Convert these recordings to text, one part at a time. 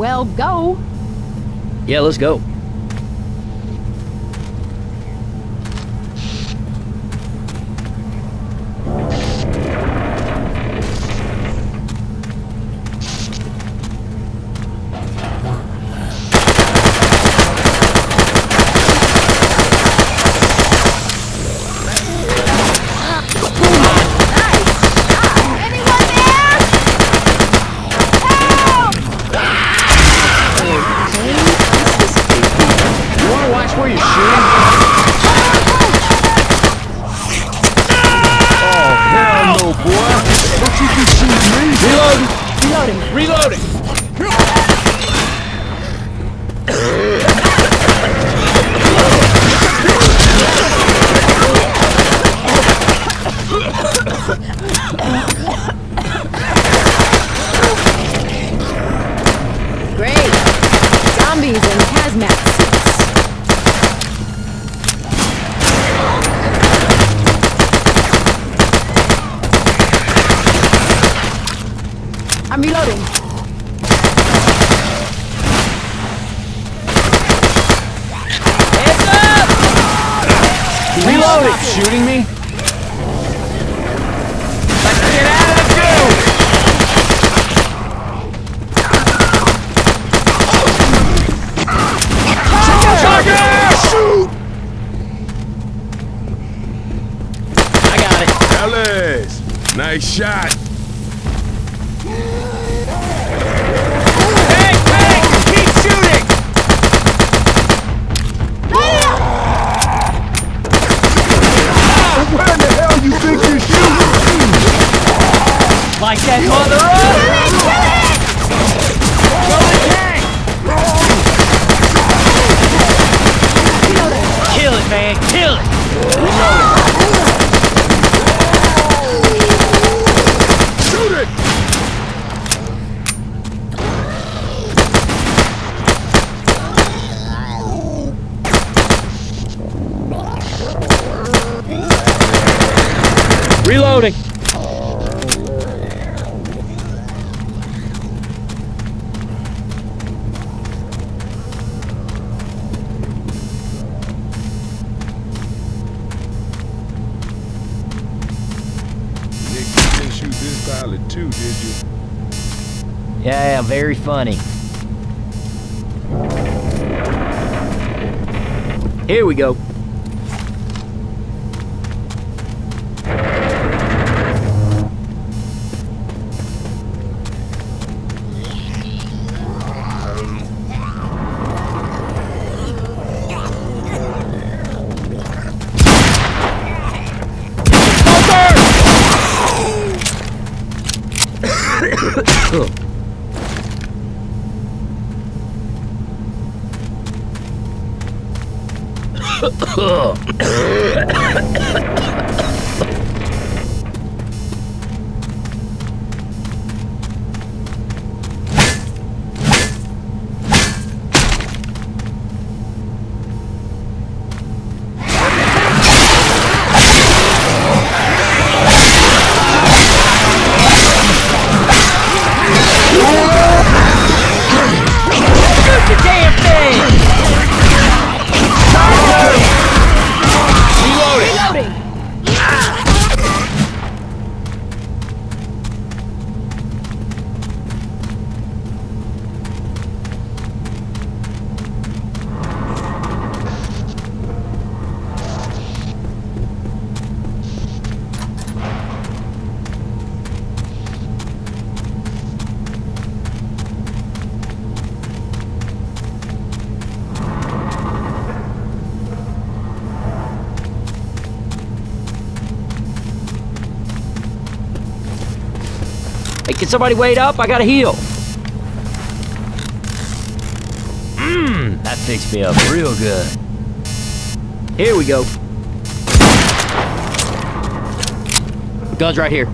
Well, go. Yeah, let's go. Great. Zombies in hazmat suits. I'm reloading. Heads up! Reloading! Shooting me? Let's get out of the queue! Shoot! I got it. Ellis! Nice shot. Hey, keep shooting! Where the hell you think you're shooting? Like that mother up! Go the tank! Kill it, man! Kill it! Shoot it! Reloading! Nick, you didn't shoot this pilot too, did you? Yeah, very funny. Here we go. Hey, can somebody wait up? I gotta heal. That fixed me up real good. Here we go. Gun's right here.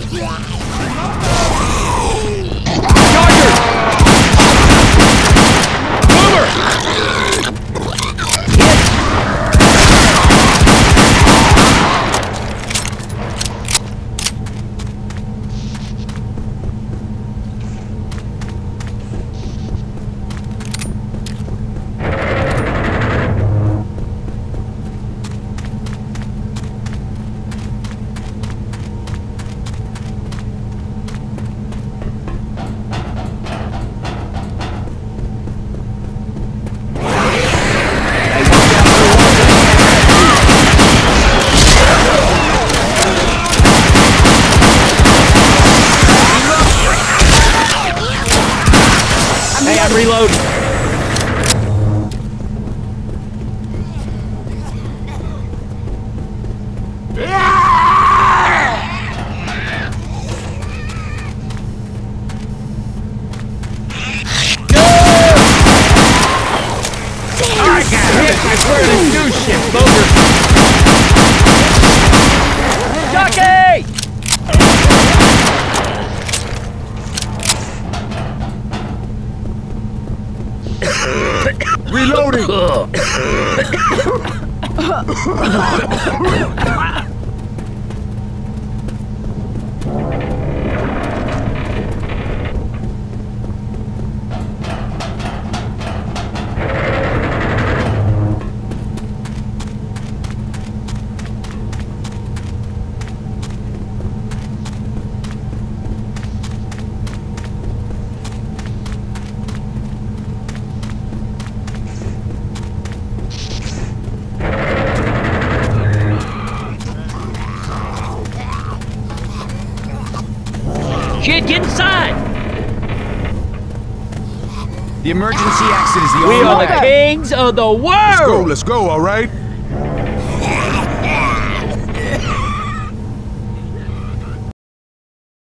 Hey, I'm reloading. I got hit. I swear this new shit, bogus. Jockey! Reloading! Kid, get inside! The emergency exit is the We only are way. the kings of the world! Let's go, all right?